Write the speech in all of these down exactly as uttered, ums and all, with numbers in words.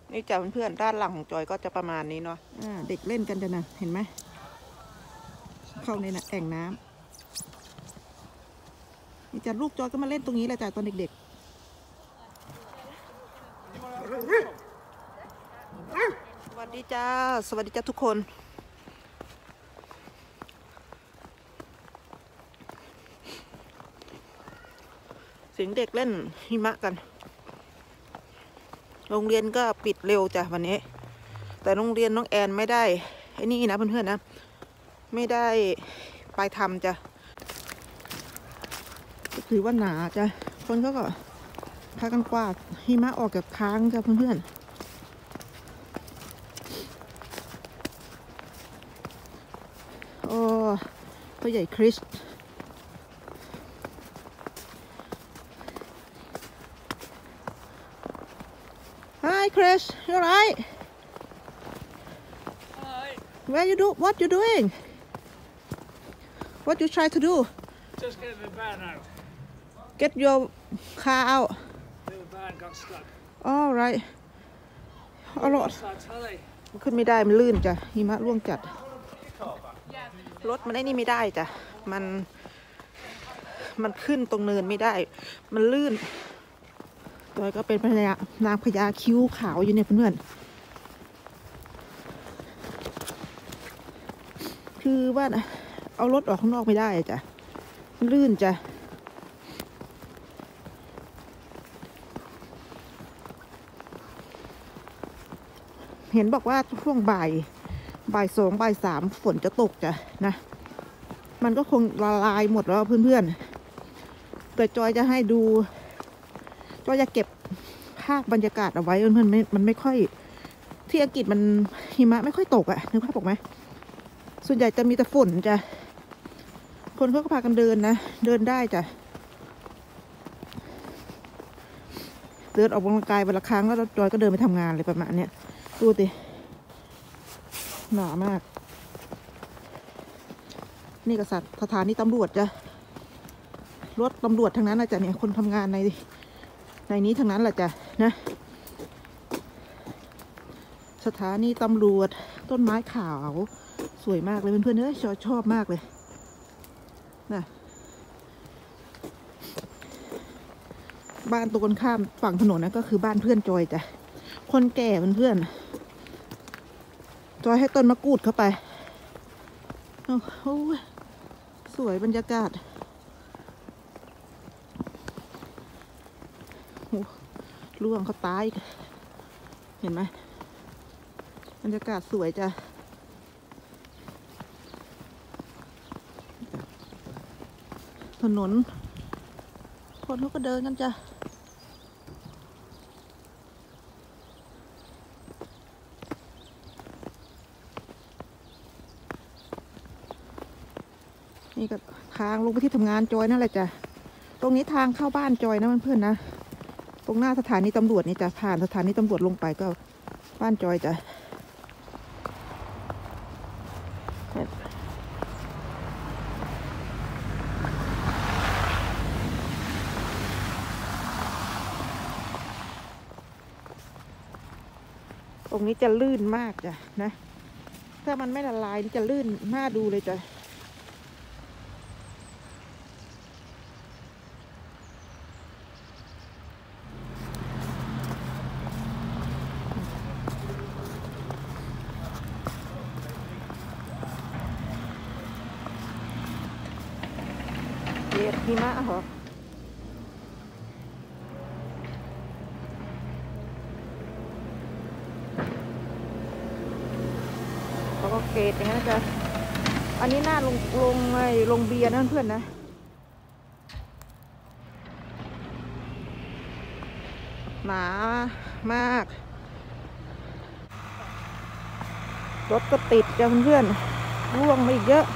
นี่จ้ะเพื่อนๆด้านหลังของจอยก็จะประมาณนี้เนาะเด็กเล่นกันจ้ะนะเห็นไหมเข้าในน่ะแอ่งน้ำนี่จ้ะลูกจอยก็มาเล่นตรงนี้แหละจ้ะตอนเด็กๆสวัสดีจ้าสวัสดีจ้าทุกคนเสียงเด็กเล่นหิมะกันโรงเรียนก็ปิดเร็วจ้ะวันนี้แต่โรงเรียนน้องแอนไม่ได้ไอ้นี่นะเพื่อนๆนะไม่ได้ไปทำจ้ะถือว่าหนาจ้ะคนเขาก็พากันกวาดหิมะออกจากค้างจ้ะเพื่อนๆโอ้พ่อใหญ่คริสHi Chris, you alright? Hi. Where you do? What you doing? What you try to do? Just getting the van out. Get your car out. The van got stuck. All right. เอารถ Starts hurry. ขึ้นไม่ได้มันลื่นจ้ะหิมะร่วงจัดรถมันไอ้นี่ไม่ได้จ้ะมันมันขึ้นตรงเนินไม่ได้มันลื่นจอยก็เป็นพญานางพญาคิ้วขาวอยู่เนี่ยเพื่อนๆคือว่าเอารถออกข้างนอกไม่ได้จ้ะมันลื่นจ้ะเห็นบอกว่าช่วงบ่ายบ่ายสองบ่ายสามฝนจะตกจ้ะนะมันก็คงละลายหมดแล้วเพื่อนๆแต่จอยจะให้ดูจอยจะเก็บภาพบรรยากาศเอาไว้เพื่อนๆมันไม่ค่อยที่อังกฤษมันหิมะไม่ค่อยตกอะนึกภาพออกไหมส่วนใหญ่จะมีแต่ฝนจ้ะคนเขาก็พากันเดินนะเดินได้จ้ะเดินออกกำลังกายวันละครั้งแล้วจอยก็เดินไปทำงานเลยประมาณเนี้ยดูดิหนามากนี่ก็สัตว์สถานีตำรวจจ้ะรถตำรวจทั้งนั้นนะจ๊ะเนี่ยคนทำงานในในนี้ทั้งนั้นแหละจ้ะนะสถานีตำรวจต้นไม้ขาวสวยมากเลยเพื่อนๆเอ้ยชอบชอบมากเลยนะบ้านตรงกันข้ามฝั่งถนนนะก็คือบ้านเพื่อนจอยจ้ะคนแก่เพื่อนๆจอยให้ต้นมะกรูดเข้าไปโอ้โหสวยบรรยากาศร่วงเขาตายเห็นไหมบรรยากาศสวยจ้ะถนนคนเขาก็เดินกันจ้ะนี่ก็ทางลงไปที่ทำงานจอยนั่นแหละจ้ะตรงนี้ทางเข้าบ้านจอยนะเพื่อนๆนะตรงหน้าสถานีตำรวจนี่จะผ่านสถานีตำรวจลงไปก็บ้านจอยจ้ะตรงนี้จะลื่นมากจ้ะนะถ้ามันไม่ละลายนี่จะลื่นน่าดูเลยจ้ะเย็ดหิมะเหรอเขาก็เกตอย่างนั้นจ้ะอันนี้หน้าลงลงไอ้ลงเบียร์นะเพื่อนๆนะหนามากรถก็ติดจ้ะเพื่อนๆร่วงมาอีกเยอะ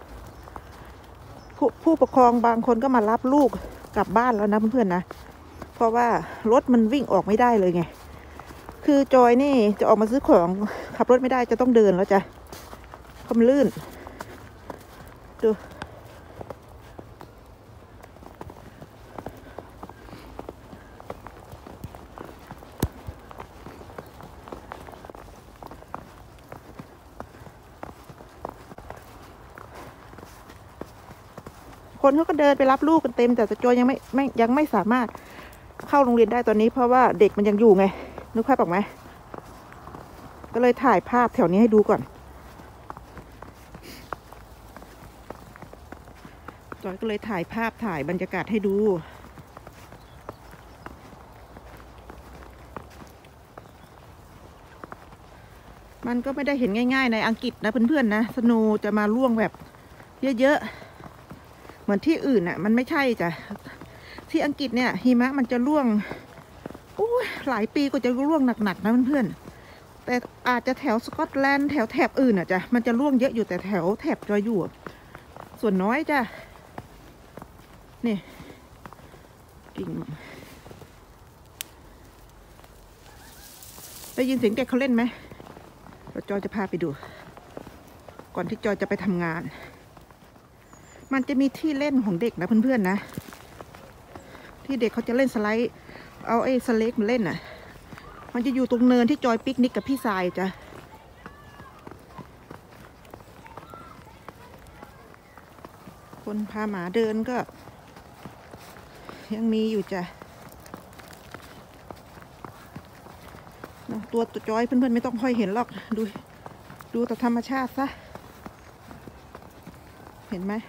ผู้ผู้ปกครองบางคนก็มารับลูกกลับบ้านแล้วนะเพื่อนๆนะเพราะว่ารถมันวิ่งออกไม่ได้เลยไงคือจอยนี่จะออกมาซื้อของขับรถไม่ได้จะต้องเดินแล้วจ้ะเพราะมันลื่นดูคนเขาก็เดินไปรับลูกกันเต็มแต่จอยยังไม่ไม่ยังไม่สามารถเข้าโรงเรียนได้ตอนนี้เพราะว่าเด็กมันยังอยู่ไงนึกภาพออกไหมก็เลยถ่ายภาพแถวนี้ให้ดูก่อนจอยก็เลยถ่ายภาพถ่ายบรรยากาศให้ดูมันก็ไม่ได้เห็นง่ายๆในอังกฤษนะเพื่อนๆนะสโนว์จะมาร่วงแบบเยอะๆเหมือนที่อื่นน่ะมันไม่ใช่จ้ะที่อังกฤษเนี่ยหิมะมันจะร่วงโอ้ยหลายปีก็จะร่วงหนักๆนะเพื่อนๆแต่อาจจะแถวสกอตแลนด์แถวแถบอื่นอ่ะจ้ะมันจะร่วงเยอะอยู่แต่แถวแถบจอยอยู่ส่วนน้อยจ้ะนี่กิ่งได้ยินเสียงเด็กเขาเล่นไหมเราจอยจะพาไปดูก่อนที่จอยจะไปทำงานมันจะมีที่เล่นของเด็กนะเพื่อนๆนะที่เด็กเขาจะเล่นสไลด์เอาไอ้สเล็กมาเล่นน่ะมันจะอยู่ตรงเนินที่จอยปิกนิกกับพี่ทรายจ้ะคนพาหมาเดินก็ยังมีอยู่จ้ะตัวตัวจอยเพื่อนๆไม่ต้องค่อยเห็นหรอกดูดูแต่ธรรมชาติซะเห็นไหม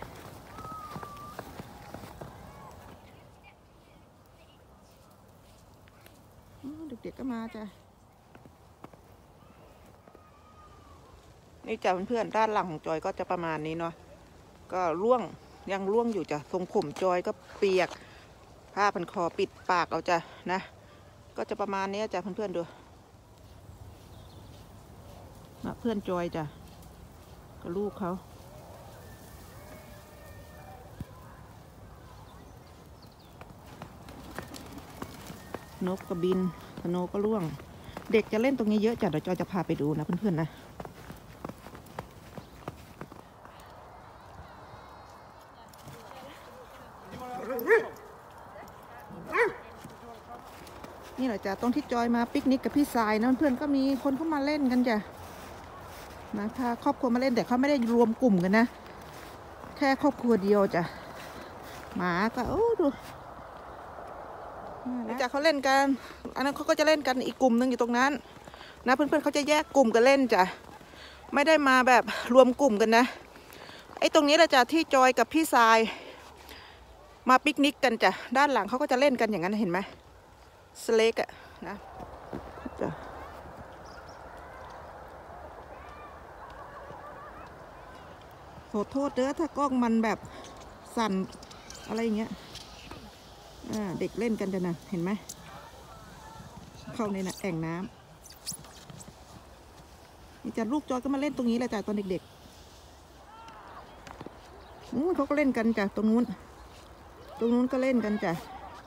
เด็กๆก็มาจ้ะนี่จ้ะเพื่อนๆด้านหลังของจอยก็จะประมาณนี้เนาะก็ร่วงยังร่วงอยู่จ้ะทรงผมจอยก็เปียกผ้าพันคอปิดปากเอาจ้ะนะก็จะประมาณนี้จ้ะเพื่อนๆดูนะเพื่อนจอยจ้ะกับลูกเขานกก็บินสโนก็ร่วงเด็กจะเล่นตรงนี้เยอะจ้ะเดี๋ยวจอยจะพาไปดูนะเพื่อนๆนะนี่แหละจ้ะตรงที่จอยมาปิกนิกกับพี่ทรายนะเพื่อนๆก็มีคนเข้ามาเล่นกันจ้ะนะพาครอบครัวมาเล่นแต่เขาไม่ได้รวมกลุ่มกันนะแค่ครอบครัวเดียวจ้ะหมาก็โอ้ดูนี่จ้ะเขาเล่นกันอันนั้นเขาก็จะเล่นกันอีกกลุ่มหนึ่งอยู่ตรงนั้นนะเพื่อนๆเขาจะแยกกลุ่มกันเล่นจ้ะไม่ได้มาแบบรวมกลุ่มกันนะไอ้ตรงนี้แหละจ้ะที่จอยกับพี่ทรายมาปิกนิกกันจ้ะด้านหลังเขาก็จะเล่นกันอย่างนั้นเห็นไหมสเล็กอะนะจ้ะขอโทษเด้อถ้ากล้องมันแบบสั่นอะไรอย่างเงี้ยอ่าเด็กเล่นกันจ้ะนะเห็นไหมเข้าในน่ะแอ่งน้ำนี่จ้ะลูกจอยก็มาเล่นตรงนี้แหละจ้ะตอนเด็กๆนู้นเขาก็เล่นกันจ้ะตรงนู้นตรงนู้นก็เล่นกันจ้ะ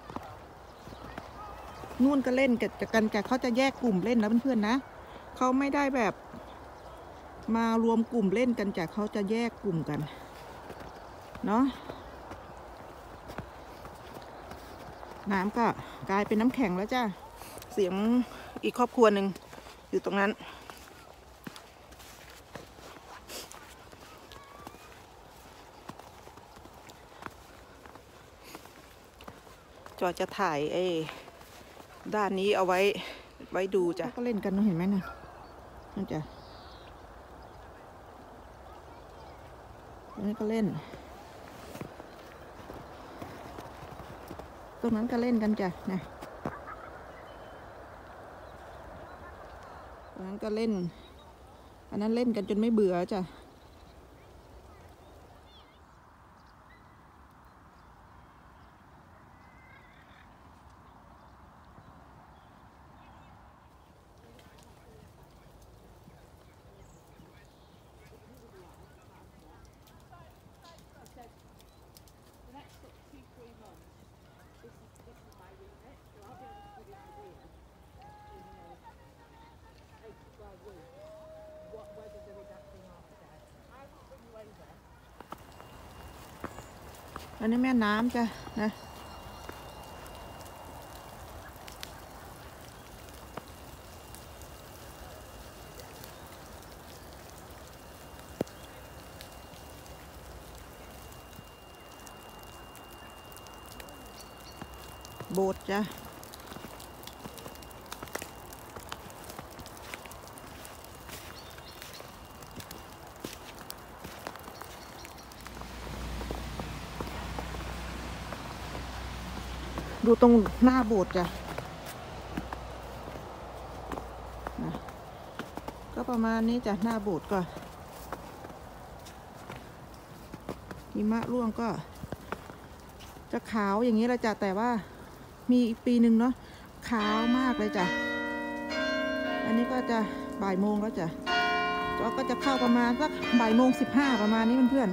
นู่นก็เล่นกันกันจ้ะเขาจะแยกกลุ่มเล่นนะเพื่อนๆนะเขาไม่ได้แบบมารวมกลุ่มเล่นกันจ้ะเขาจะแยกกลุ่มกันเนาะน้ำก็กลายเป็นน้ำแข็งแล้วจ้ะเสียงอีกครอบครัวหนึ่งอยู่ตรงนั้นจอจะถ่ายไอ้ด้านนี้เอาไว้ไว้ดูจ้ะก็เล่นกันเห็นไหมนะนั่นจ้ะตรงนี้ก็เล่นตรงนั้นก็เล่นกันจ้ะนะตรงนั้นก็เล่นอันนั้นเล่นกันจนไม่เบื่อจ้ะอันนี้แม่น้ำจ้ะนะโบสถ์จ้ะดูตรงหน้าโบสถ์จ้ะนะก็ประมาณนี้จ้ะหน้าโบสถ์ก็หิมะร่วงก็จะขาวอย่างนี้แหละจ้ะแต่ว่ามีอีกปีหนึ่งเนาะขาวมากเลยจ้ะอันนี้ก็จะบ่ายโมงแล้วจ้ะเราก็จะเข้าประมาณสักบ่ายโมงสิบห้าประมาณนี้เพื่อน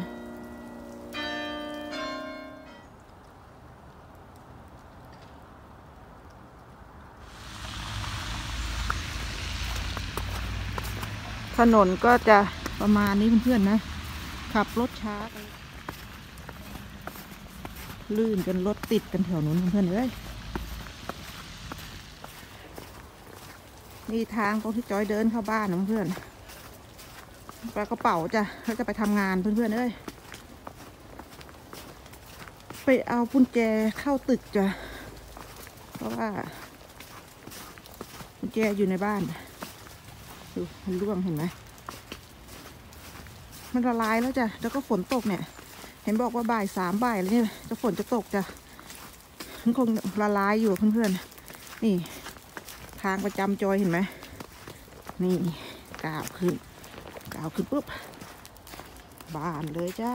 ๆถนนก็จะประมาณนี้เพื่อนๆนะขับรถช้าไปลื่นกันรถติดกันแถวนู้นเพื่อนๆเอ้ยนี่ทางตรงที่จอยเดินเข้าบ้านนะเพื่อนปลากระเป๋าจ้ะเขาจะไปทำงานเพื่อนๆเอ้ยไปเอากุญแจเข้าตึกจ้ะเพราะว่ากุญแจอยู่ในบ้านดูมันร่วงเห็นไหมมันละลายแล้วจ้ะแล้วก็ฝนตกเนี่ยเห็นบอกว่าบ่ายสามบ่ายแล้วเนี่ยจะฝนจะตกจ้ะมันคงละลายอยู่เพื่อนๆนี่ทางประจำจอยเห็นไหมนี่ก้าวขึ้นก้าวขึ้นปุ๊บบ้านเลยจ้า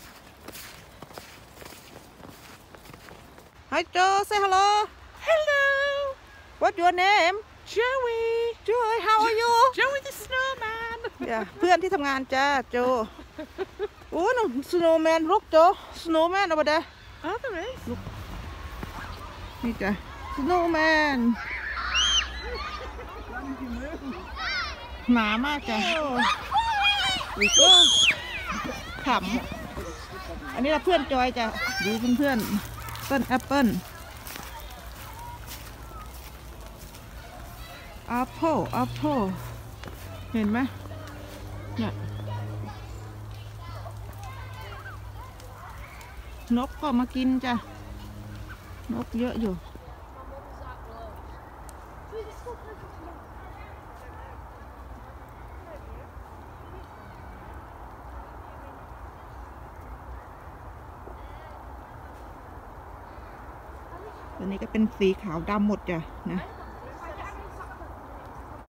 Hi Joe say hello Hello, What's your name Joey. Joy how are you Joey the snowman. เดี๋ยวเพื่อนที่ทำงานจ้าโจโอ้หนูสโนว์แมนลูกโจสโนว์แมนเอาไปเด้ Oh, there is. นี่จ้ะสโนว์แมนหนามากจ้ะอีกก็ขำอันนี้เราเพื่อนจอยจ้ะดูเพื่อนๆต้นแอปเปิ้ลแอปเปิลแอปเปิลเห็นไหมเนี่ยนกก็มากินจ้ะนกเยอะอยู่ตัวนี้ก็เป็นสีขาวดำหมดจ้ะนะ